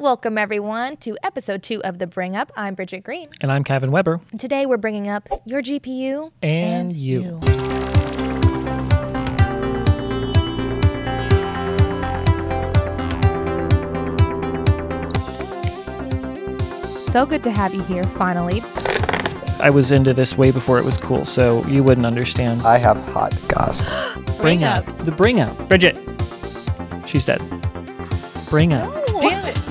Welcome, everyone, to episode 2 of The Bring Up. I'm Bridget Green. And I'm Kevin Weber. And today we're bringing up your GPU and you. So good to have you here, finally. I was into this way before it was cool, so you wouldn't understand. I have hot goss. Bring up. The Bring Up. Bridget. She's dead. Bring Up. Oh, damn it.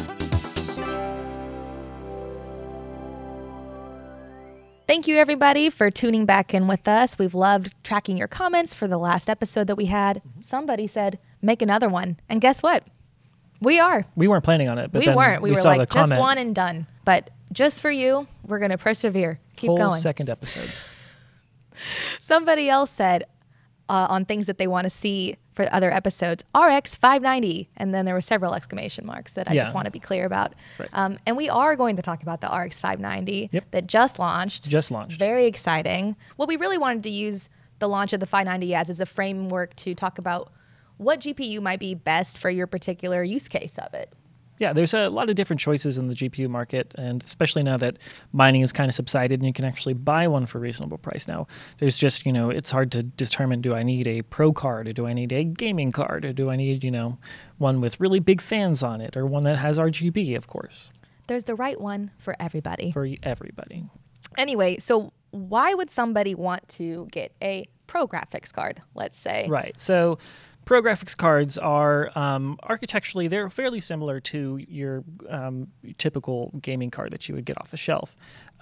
Thank you, everybody, for tuning back in with us. We've loved tracking your comments for the last episode that we had. Somebody said, make another one. And guess what? We are. We weren't planning on it, but we then weren't. We were saw like, the just comment. one and done. But just for you, we're going to persevere. Keep Whole going. second episode. Somebody else said on things that they want to see for other episodes, RX 590. And then there were several exclamation marks that I just want to be clear about. Right. And we are going to talk about the RX 590 that just launched. Very exciting. What we really wanted to use the launch of the 590 as is a framework to talk about what GPU might be best for your particular use case of it. Yeah, there's a lot of different choices in the GPU market, and especially now that mining has kind of subsided and you can actually buy one for a reasonable price now. There's just, it's hard to determine, do I need a pro card, or do I need a gaming card, or do I need, one with really big fans on it, or one that has RGB, of course. There's the right one for everybody. For everybody. Anyway, so why would somebody want to get a pro graphics card, let's say? Right, so pro graphics cards are architecturally, they're fairly similar to your typical gaming card that you would get off the shelf.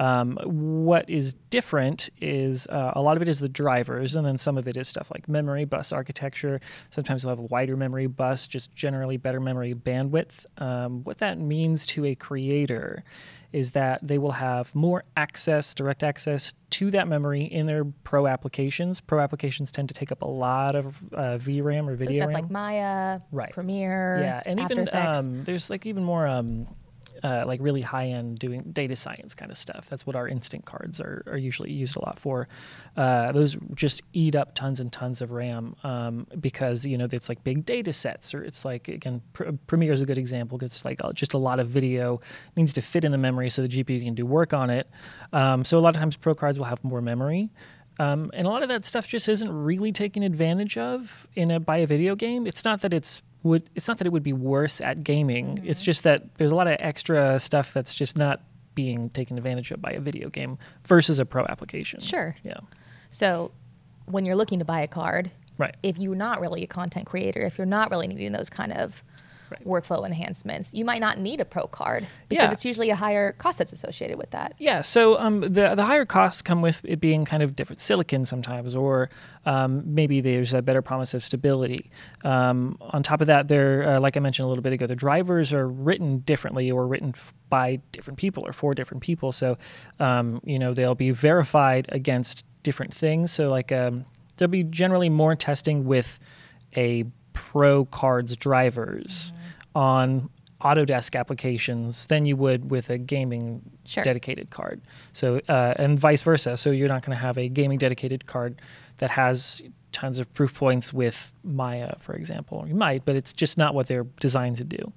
What is different is a lot of it is the drivers, and then some of it is stuff like memory bus architecture. Sometimes you'll have a wider memory bus, just generally better memory bandwidth. What that means to a creator is that they will have more access, direct access to that memory in their pro applications. Pro applications tend to take up a lot of VRAM or video stuff RAM. like Maya, Premiere, yeah, and After even Effects. there's like even more like really high-end doing data science kind of stuff. That's what our Instinct cards are usually used a lot for. Those just eat up tons and tons of RAM because it's like big data sets, or it's like, again, Premiere is a good example. It's like just a lot of video needs to fit in the memory so the GPU can do work on it. So a lot of times pro cards will have more memory. And a lot of that stuff just isn't really taken advantage of by a video game. It's not that it would be worse at gaming. Mm-hmm. It's just that there's a lot of extra stuff that's just not being taken advantage of by a video game versus a pro application. Sure. Yeah. So when you're looking to buy a card, right, if you're not really a content creator, if you're not really needing those kind of workflow enhancements, you might not need a pro card because it's usually a higher cost that's associated with that. Yeah, so the higher costs come with it being kind of different silicon sometimes, or maybe there's a better promise of stability. On top of that, there, like I mentioned a little bit ago, the drivers are written differently or written by different people or for different people. So, they'll be verified against different things. So like there'll be generally more testing with a pro cards drivers on Autodesk applications than you would with a gaming dedicated card. So and vice versa. So you're not going to have a gaming dedicated card that has tons of proof points with Maya, for example. You might, but it's just not what they're designed to do.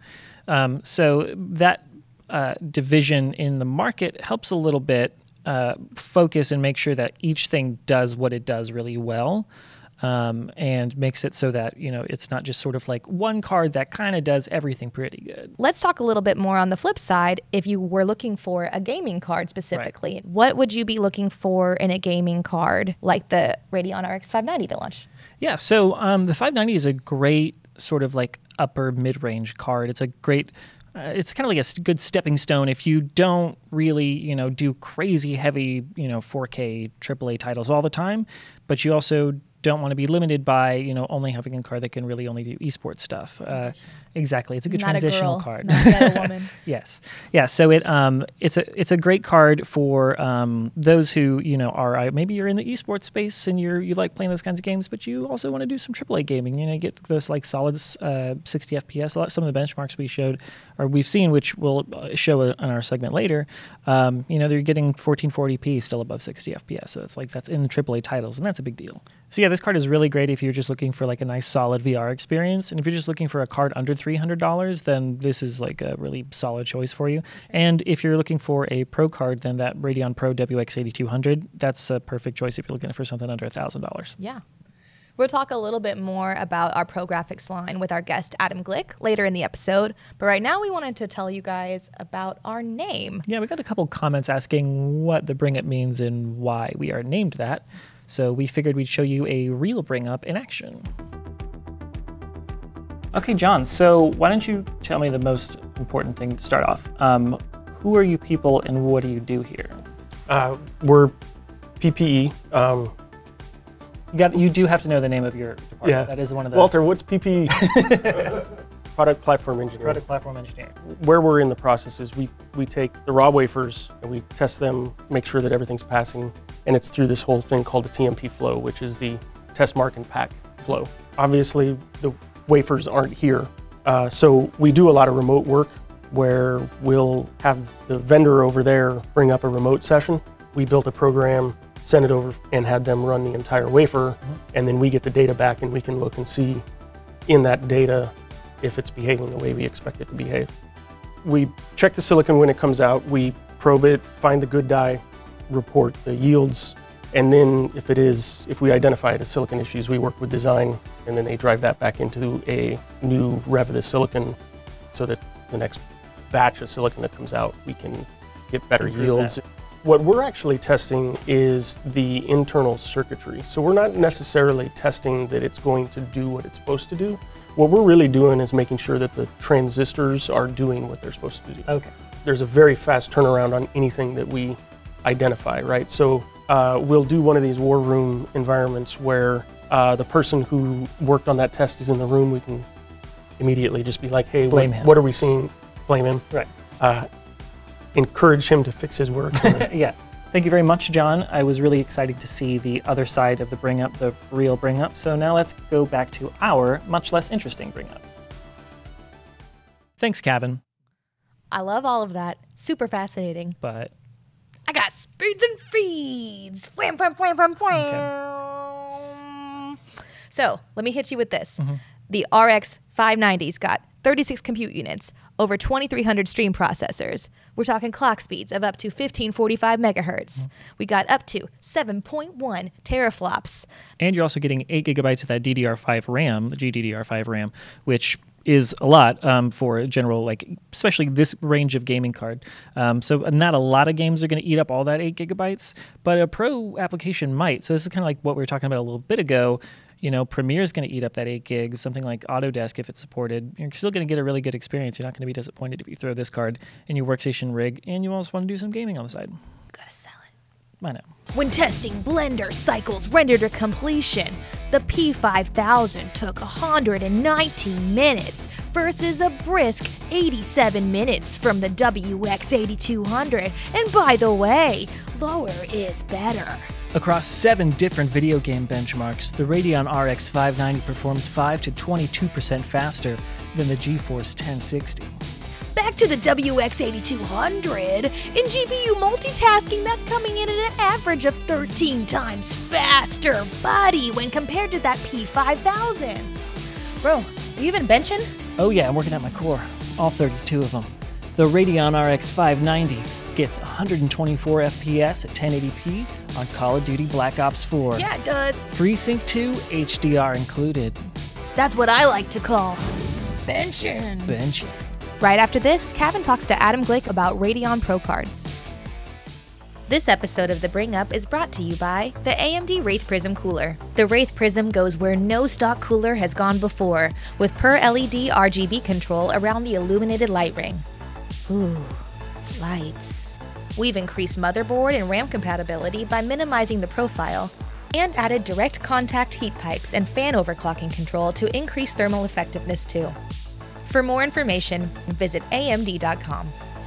So that division in the market helps a little bit focus and make sure that each thing does what it does really well. And makes it so that, it's not just sort of like one card that kind of does everything pretty good. Let's talk a little bit more on the flip side. If you were looking for a gaming card specifically, what would you be looking for in a gaming card like the Radeon RX 590 that launched? Yeah, so the 590 is a great sort of like upper mid-range card. It's a great... it's kind of like a good stepping stone if you don't really, do crazy heavy, 4K AAA titles all the time, but you also don't want to be limited by, only having a card that can really only do esports stuff. Exactly. It's a good transitional card. Not a woman. Yes. Yeah. So it's a great card for those who, are maybe you're in the esports space and you like playing those kinds of games, but you also want to do some AAA gaming. You get those like solid 60 FPS. Some of the benchmarks we've seen, which we'll show in our segment later. They're getting 1440p still above 60 FPS. So that's in AAA titles, and that's a big deal. So yeah, this card is really great if you're just looking for like a nice solid VR experience. And if you're just looking for a card under $300, then this is like a really solid choice for you. And if you're looking for a Pro card, then that Radeon Pro WX 8200, that's a perfect choice if you're looking for something under $1,000. Yeah. We'll talk a little bit more about our Pro Graphics line with our guest, Adam Glick, later in the episode. But right now we wanted to tell you guys about our name. Yeah, we got a couple comments asking what the Bring Up means and why we are named that. So we figured we'd show you a real Bring Up in action. Okay, John, so why don't you tell me the most important thing to start off. Who are you people and what do you do here? We're PPE. You do have to know the name of your department. Yeah. That is one of the... Walter, what's PPE? Product Platform Engineering. Product Platform Engineering. Where we're in the process is we take the raw wafers and we test them, make sure that everything's passing, and it's through this whole thing called the TMP flow, which is the test, mark, and pack flow. Obviously, the wafers aren't here, so we do a lot of remote work where we'll have the vendor over there bring up a remote session. We built a program, send it over, and had them run the entire wafer, and then we get the data back and we can look and see in that data if it's behaving the way we expect it to behave. We check the silicon when it comes out, we probe it, find the good die, report the yields, and then if we identify it as silicon issues, we work with design, and then they drive that back into a new rev of the silicon so that the next batch of silicon that comes out, we can get better yields. What we're actually testing is the internal circuitry. So we're not necessarily testing that it's going to do what it's supposed to do. What we're really doing is making sure that the transistors are doing what they're supposed to do. Okay. There's a very fast turnaround on anything that we identify, right? So we'll do one of these war room environments where the person who worked on that test is in the room. We can immediately just be like, hey, what are we seeing? Blame him. Right. Encourage him to fix his work. Yeah. Thank you very much, John. I was really excited to see the other side of the Bring Up, the real Bring Up. So now let's go back to our much less interesting Bring Up. Thanks, Kevin. I love all of that. Super fascinating. But I got speeds and feeds. Wham, wham, wham, wham, wham. Okay. So let me hit you with this. The RX 590's got 36 compute units, over 2,300 stream processors. We're talking clock speeds of up to 1545 megahertz. We got up to 7.1 teraflops. And you're also getting 8 gigabytes of that DDR5 RAM, the GDDR5 RAM, which is a lot for a general, like, especially this range of gaming card. So not a lot of games are going to eat up all that 8 gigabytes, but a Pro application might. So this is kind of like what we were talking about a little bit ago. You know, Premiere is going to eat up that 8 gigs, something like Autodesk, if it's supported. You're still going to get a really good experience. You're not going to be disappointed if you throw this card in your workstation rig and you also want to do some gaming on the side. Gotta sell it. I know. When testing Blender cycles rendered to completion, the P5000 took 119 minutes versus a brisk 87 minutes from the WX 8200. And by the way, lower is better. Across 7 different video game benchmarks, the Radeon RX 590 performs 5 to 22% faster than the GeForce 1060. Back to the WX 8200. In GPU multitasking, that's coming in at an average of 13 times faster, buddy, when compared to that P5000. Bro, are you even benching? Oh yeah, I'm working at my core. All 32 of them. The Radeon RX 590 gets 124 FPS at 1080p on Call of Duty Black Ops 4. Yeah, it does. FreeSync 2, HDR included. That's what I like to call benching. Benching. Right after this, Kevin talks to Adam Glick about Radeon Pro cards. This episode of The Bring Up is brought to you by the AMD Wraith Prism Cooler. The Wraith Prism goes where no stock cooler has gone before, with per LED RGB control around the illuminated light ring. Ooh, lights. We've increased motherboard and RAM compatibility by minimizing the profile, and added direct contact heat pipes and fan overclocking control to increase thermal effectiveness too. For more information, visit amd.com.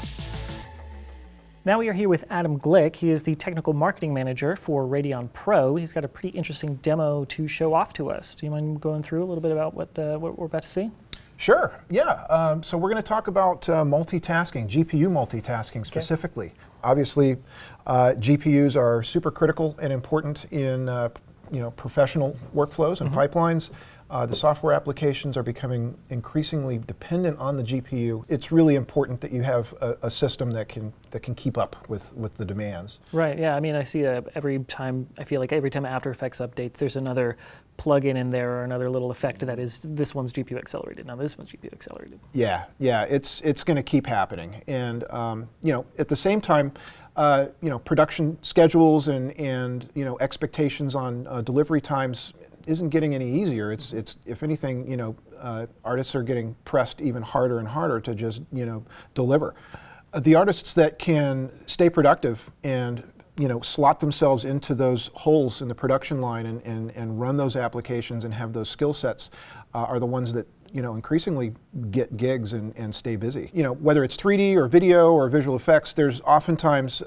Now we are here with Adam Glick. He is the technical marketing manager for Radeon Pro. He's got a pretty interesting demo to show off to us. Do you mind going through a little bit about what we're about to see? Sure, yeah. So we're going to talk about multitasking, GPU multitasking specifically. Okay. Obviously, GPUs are super critical and important in professional workflows and pipelines. The software applications are becoming increasingly dependent on the GPU. It's really important that you have a system that can keep up with the demands. Right. Yeah. I mean, I see every time. I feel like every time After Effects updates, there's another plugin in there or another little effect that is this one's GPU accelerated. Now this one's GPU accelerated. Yeah. Yeah. It's going to keep happening, and at the same time, production schedules and expectations on delivery times isn't getting any easier. It's if anything, artists are getting pressed even harder and harder to just deliver. The artists that can stay productive and slot themselves into those holes in the production line and run those applications and have those skill sets are the ones that increasingly get gigs and stay busy. Whether it's 3D or video or visual effects, there's oftentimes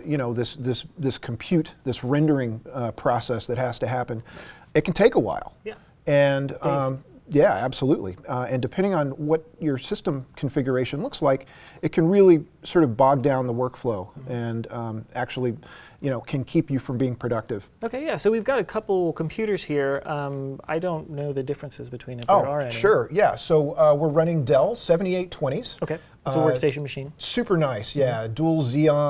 this compute, this rendering process that has to happen. It can take a while. Yeah. And yeah, absolutely. And depending on what your system configuration looks like, it can really sort of bog down the workflow and actually, can keep you from being productive. Okay, yeah. So we've got a couple computers here. I don't know the differences between if there are any. Sure. Yeah. So we're running Dell 7820s. Okay. It's a workstation machine. Super nice. Yeah. Dual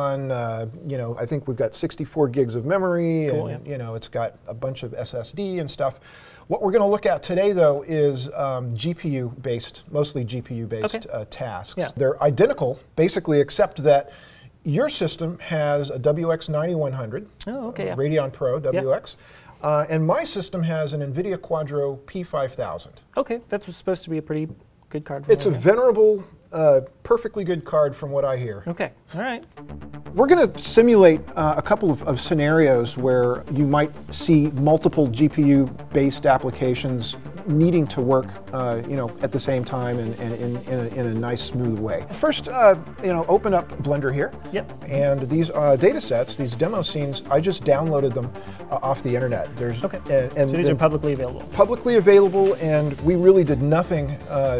Xeon. I think we've got 64 gigs of memory, cool, and it's got a bunch of SSD and stuff. What we're going to look at today, though, is GPU-based, mostly GPU-based tasks. Yeah. They're identical, basically, except that your system has a WX9100, Radeon Pro WX, and my system has an NVIDIA Quadro P5000. Okay, that's supposed to be a pretty good card. It's a venerable, perfectly good card from what I hear. Okay, all right. We're going to simulate a couple of scenarios where you might see multiple GPU-based applications needing to work, at the same time and in a nice, smooth way. First, open up Blender here. Yep. And these data sets, these demo scenes, I just downloaded them off the internet. And so these are publicly available. Publicly available, and we really did nothing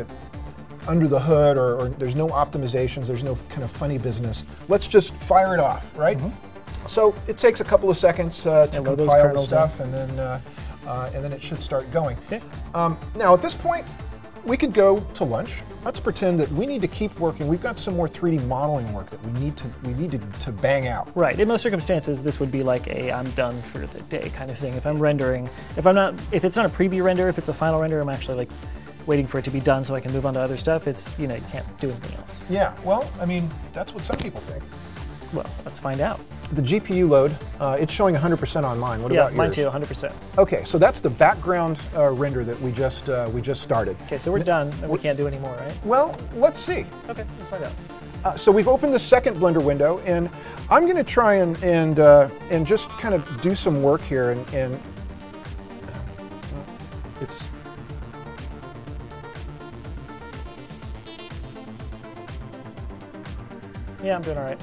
under the hood, or there's no optimizations, there's no kind of funny business. Let's just fire it off, right? So it takes a couple of seconds to compile the stuff, and then it should start going. Okay. Now at this point, we could go to lunch. Let's pretend that we need to keep working. We've got some more 3D modeling work that we need to bang out. Right. In most circumstances, this would be like a I'm done for the day kind of thing. If I'm rendering, if it's not a preview render, if it's a final render, I'm actually like waiting for it to be done so I can move on to other stuff. It's, you can't do anything else. Yeah, well, I mean, that's what some people think. Well, let's find out. The GPU load, it's showing 100% on mine. What about yours? Yeah, mine too, 100%. Okay, so that's the background render that we just started. Okay, so we're done, and we can't do any more, right? Well, let's see. Okay, let's find out. So we've opened the second Blender window, and I'm going to try and just kind of do some work here, and it's. Yeah, I'm doing all right.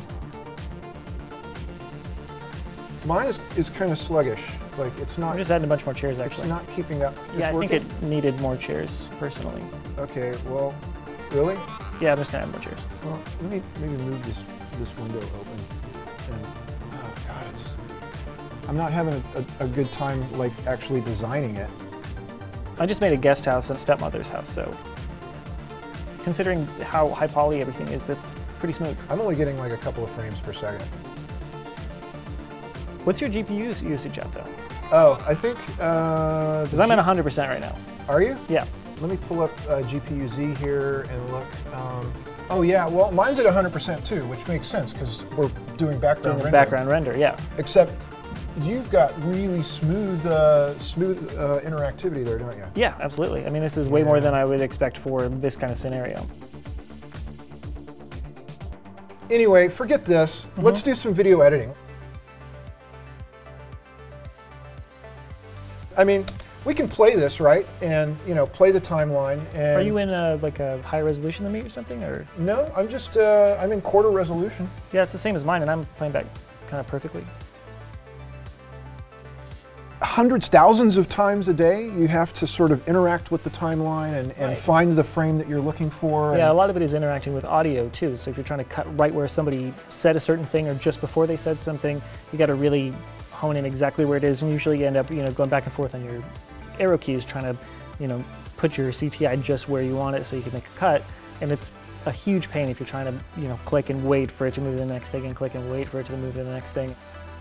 Mine is kind of sluggish. Like it's not. I'm just adding a bunch more chairs actually. It's not keeping up. Yeah, I think it needed more chairs personally. Okay, well, really? Yeah, I'm just gonna add more chairs. Well, let me maybe move this window open. And, oh God, I'm not having a good time like actually designing it. I just made a guest house and a stepmother's house, so considering how high poly everything is, that's pretty smooth. I'm only getting like a couple of frames per second. What's your GPU usage at though? Oh, I think because I'm at 100% right now. Are you? Yeah. Let me pull up GPU-Z here and look. Oh yeah, well mine's at 100% too, which makes sense because we're doing background render. Background render, yeah. Except you've got really smooth interactivity there, don't you? Yeah, absolutely. I mean, this is way more than I would expect for this kind of scenario. Anyway, forget this. Let's do some video editing. I mean, we can play this, right? And play the timeline. And are you in like a higher resolution than me or something, or? No, I'm just I'm in quarter resolution. Yeah, it's the same as mine, and I'm playing back kind of perfectly. Hundreds, thousands of times a day, you have to sort of interact with the timeline and find the frame that you're looking for. Yeah, a lot of it is interacting with audio too. So if you're trying to cut right where somebody said a certain thing or just before they said something, you got to really hone in exactly where it is, and usually you end up going back and forth on your arrow keys trying to put your CTI just where you want it so you can make a cut, and it's a huge pain if you're trying to click and wait for it to move to the next thing and click and wait for it to move to the next thing.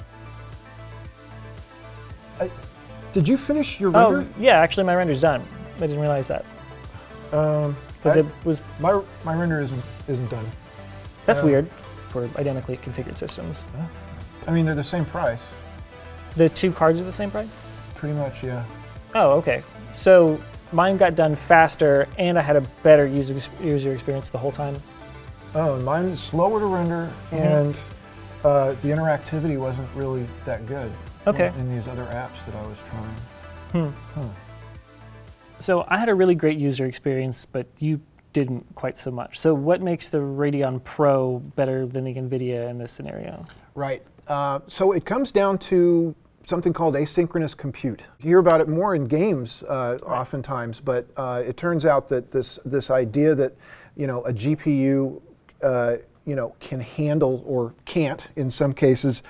Did you finish your render? Oh, yeah, actually my render's done. I didn't realize that. Because it was my render isn't done. That's weird for identically configured systems. I mean, they're the same price. The two cards are the same price? Pretty much, yeah. Oh, okay. So mine got done faster, and I had a better user experience the whole time. Oh, and mine is slower to render, and the interactivity wasn't really that good. Okay. In these other apps that I was trying. So I had a really great user experience, but you didn't quite so much. So what makes the Radeon Pro better than the NVIDIA in this scenario? Right. So it comes down to something called asynchronous compute. You hear about it more in games oftentimes, but it turns out that this idea that a GPU can handle, or can't in some cases,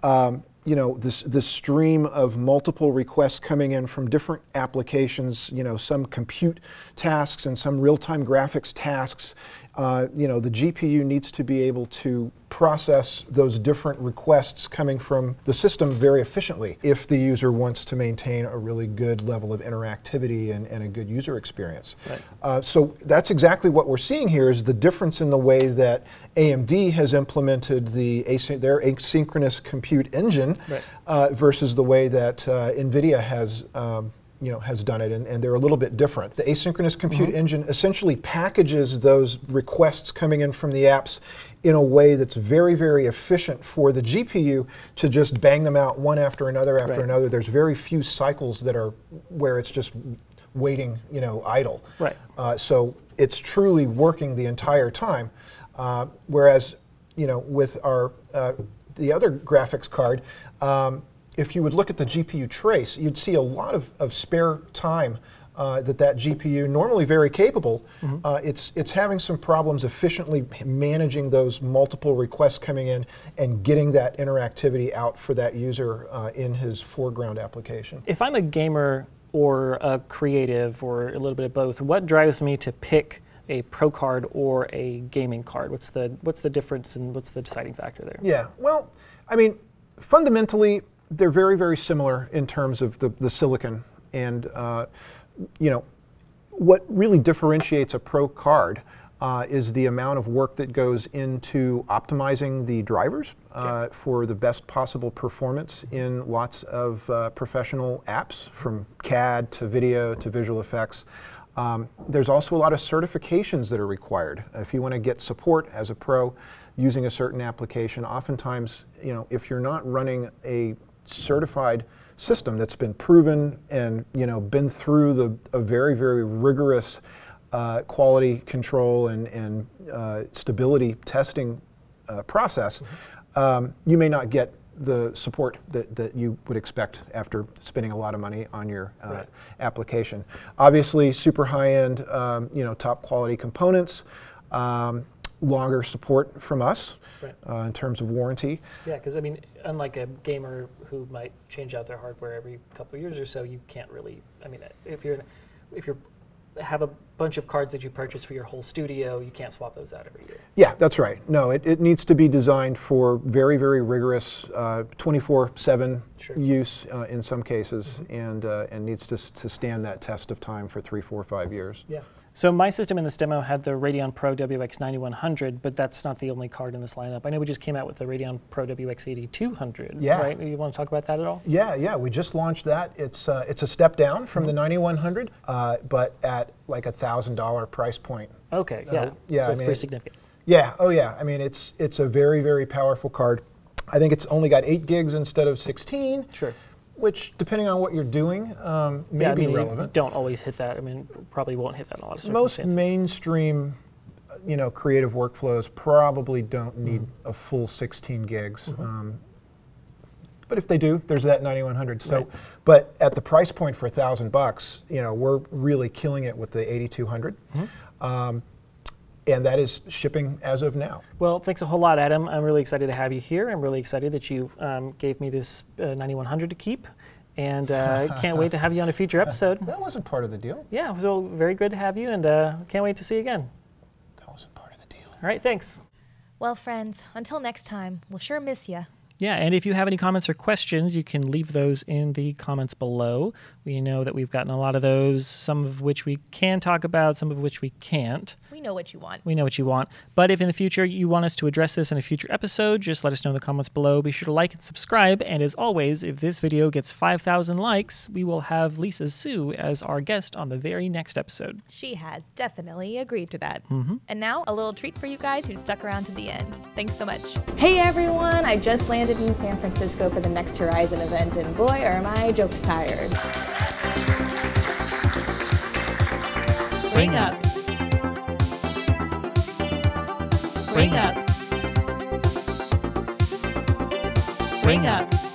this stream of multiple requests coming in from different applications, some compute tasks and some real-time graphics tasks. The GPU needs to be able to process those different requests coming from the system very efficiently if the user wants to maintain a really good level of interactivity and a good user experience. Right. So that's exactly what we're seeing here, is the difference in the way that AMD has implemented their asynchronous compute engine versus the way that NVIDIA has has done it, and they're a little bit different. The asynchronous compute engine essentially packages those requests coming in from the apps in a way that's very, very efficient for the GPU to just bang them out one after another after another. There's very few cycles that are where it's just waiting, idle. Right. So it's truly working the entire time. Whereas, with our the other graphics card, if you would look at the GPU trace, you'd see a lot of spare time that GPU, normally very capable, it's having some problems efficiently managing those multiple requests coming in and getting that interactivity out for that user in his foreground application. If I'm a gamer or a creative or a little bit of both, what drives me to pick a Pro card or a gaming card? What's the difference, and what's the deciding factor there? Yeah, well, I mean, fundamentally, they're very, very similar in terms of the silicon, and what really differentiates a Pro card is the amount of work that goes into optimizing the drivers for the best possible performance in lots of professional apps, from CAD to video to visual effects. There's also a lot of certifications that are required. If you want to get support as a pro using a certain application, oftentimes, if you're not running a certified system that's been proven and been through a very, very rigorous quality control and stability testing process, you may not get the support that you would expect after spending a lot of money on your application. Obviously, super high-end, top quality components, longer support from us. In terms of warranty. Yeah, because I mean, unlike a gamer who might change out their hardware every couple of years or so, you can't really. I mean, if you have a bunch of cards that you purchase for your whole studio, you can't swap those out every year. Yeah, that's right. No, it needs to be designed for very, very rigorous 24/7 use in some cases, and needs to stand that test of time for 3, 4, 5 years. Yeah. So my system in this demo had the Radeon Pro WX 9100, but that's not the only card in this lineup. I know we just came out with the Radeon Pro WX 8200. Yeah. Right? You want to talk about that at all? Yeah. We just launched that. It's a step down from the 9100, but at like $1,000 price point. Okay. Yeah. Yeah. So it's pretty significant. Yeah. Oh yeah. I mean, it's a very, very powerful card. I think it's only got 8 gigs instead of 16. Sure. Which, depending on what you're doing, may be relevant. You don't always hit that. I mean, probably won't hit that in a lot of circumstances. Most mainstream, creative workflows probably don't need a full 16 gigs. But if they do, there's that 9100. So, but at the price point for $1,000, we're really killing it with the 8200. And that is shipping as of now. Well, thanks a whole lot, Adam. I'm really excited to have you here. I'm really excited that you gave me this 9100 to keep. And can't wait to have you on a future episode. That wasn't part of the deal. Yeah, so very good to have you, and can't wait to see you again. That wasn't part of the deal. All right, thanks. Well, friends, until next time, we'll sure miss you. Yeah, and if you have any comments or questions, you can leave those in the comments below. We know that we've gotten a lot of those, some of which we can talk about, some of which we can't. We know what you want. We know what you want. But if in the future you want us to address this in a future episode, just let us know in the comments below. Be sure to like and subscribe. And as always, if this video gets 5,000 likes, we will have Lisa Su as our guest on the very next episode. She has definitely agreed to that. And now, a little treat for you guys who stuck around to the end. Thanks so much. Hey everyone, I just landed in San Francisco for the Next Horizon event, and boy, are my jokes tired. Ring up. Ring up. Ring up.